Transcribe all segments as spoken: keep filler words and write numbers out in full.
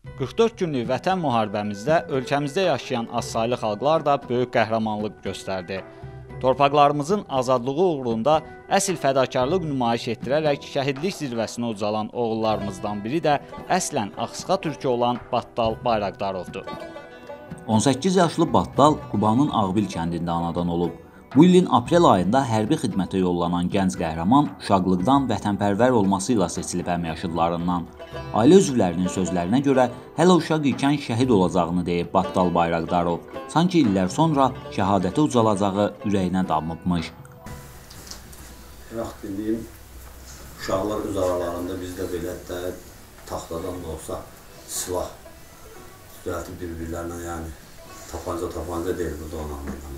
qırx dörd günlük vətən müharibəmizdə ölkəmizdə yaşayan azsaylı xalqlar da böyük qəhrəmanlıq göstərdi. Torpaqlarımızın azadlığı uğrunda əsl fədakarlıq nümayiş etdirərək şəhidlik zirvəsinə ucalan oğullarımızdan biri də əslən Axsıqa türkü olan Battal Bayraqdarovdur. on səkkiz yaşlı Battal Qubanın Ağbil kəndində anadan olub. Bu ilin aprel ayında hərbi xidmətə yollanan gənc qəhrəman uşaqlıqdan vətənpərvər olması ilə seçilib həmyaşıdlarından. Ailə üzvlərinin sözlərinə görə hələ uşaq ikən şəhid olacağını deyib Battal Bayraqdarov. Sanki illər sonra şəhadətə ucalacağı ürəyinə damıbmış. Vaxt bildiyim uşaqlar öz aralarında bizdə belə də taxtadan da olsa silah düzəltib bir-birlərlə, yəni tapanca tapanca deyil burada onlarla.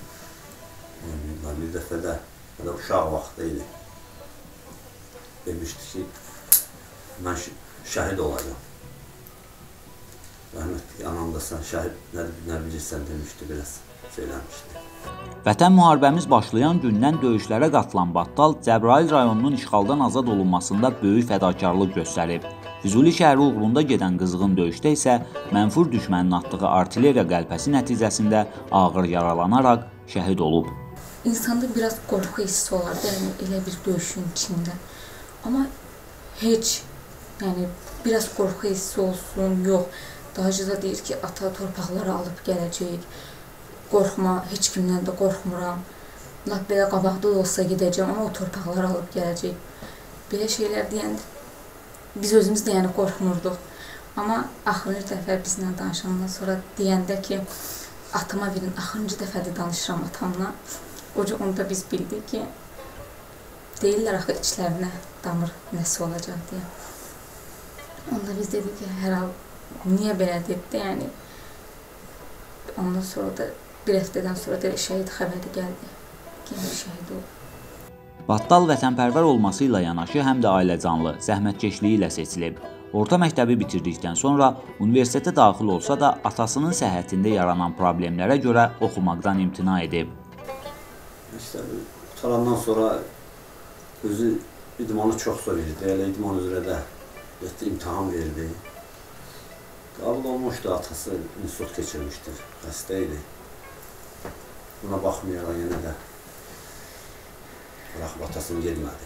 Bir dəfə də uşaq vaxtı idi. Demişdi ki, mən şəhid olacağım. Rəhmətli anam da sən şəhid nə bilirsən demişdi, biraz söyləmişdi. Vətən müharibəmiz başlayan gündən döyüşlərə qatılan Battal Cəbrayıl rayonunun işğaldan azad olunmasında böyük fədakarlıq göstərib. Füzuli şəhəri uğrunda gedən qızğın döyüşdə isə mənfur düşmənin atdığı artilleriya qəlpəsi nəticəsində ağır yaralanaraq şəhid olub. İnsanda biraz qorxu hissi olardı, yəni elə bir döyüşün içində. Amma heç, yəni biraz qorxu hissi olsun, yox. Daha da deyir ki, ata torpaqları alıb gələcək, qorxma, heç kimdən də qorxmuram. Lap belə qabaqda da olsa gedəcəm, amma o torpaqları alıb gələcək. Belə şeylər deyəndə biz özümüz də yəni qorxmurduq. Amma axırıncı dəfə bizlə danışandan sonra deyəndə ki, atama verin, axırıncı dəfədə danışıram atamla. Oca onda biz bildik ki, deyirlər axı içlərinə damır nəsə olacaq deyə. Onda biz dedik ki, hər hal niyə belə dedi, yəni ondan sonra da bir həftədən sonra da şəhid xəbəri gəldi ki, şəhid oldu. Battal vətənpərvər olması ilə yanaşı həm də ailəcanlı, zəhmətkeşliyi ilə seçilib. Orta məktəbi bitirdikdən sonra universitetə daxil olsa da atasının səhhətində yaranan problemlərə görə oxumaqdan imtina edib. İşte qutarandan sonra özü idmanı çox verirdi, elə idman üzrə də imtahan verdi. Qabıl olmuşdu, atası insult keçirmişdir, xəstə idi. Buna baxmayaraq yenə də bıraxıb atasını gelmədi.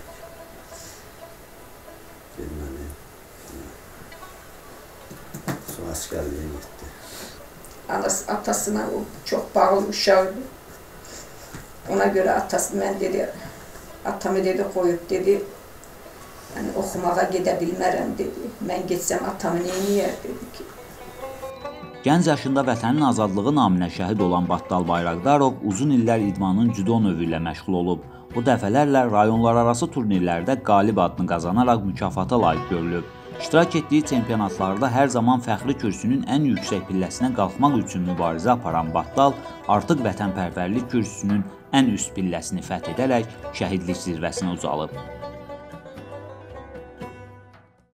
Gelmədi. Sonra əskərliyə getdi. Atasına o çox bağlı uşaqdı. Ona görə atası mən dedi, atamı dedi qoyub dedi, yəni oxumağa gedə bilmərəm dedi. Mən getsəm atamı neyniyər dedi ki. Gənc yaşında vətənin azadlığı naminə şəhid olan Battal Bayraqdarov uzun illər idmanın cüdo növü ilə məşğul olub. O dəfələrlə rayonlararası turnirlərdə qalib adını qazanaraq mükafata layiq görülüb. İştirak etdiyi çempionatlarda hər zaman fəxri kürsünün ən yüksək pilləsinə qalxmaq üçün mübarizə aparan Battal artıq vətənpərvərlik kürsüsünün ən üst pilləsini fəth edərək şəhidlik zirvəsinə ucalıb.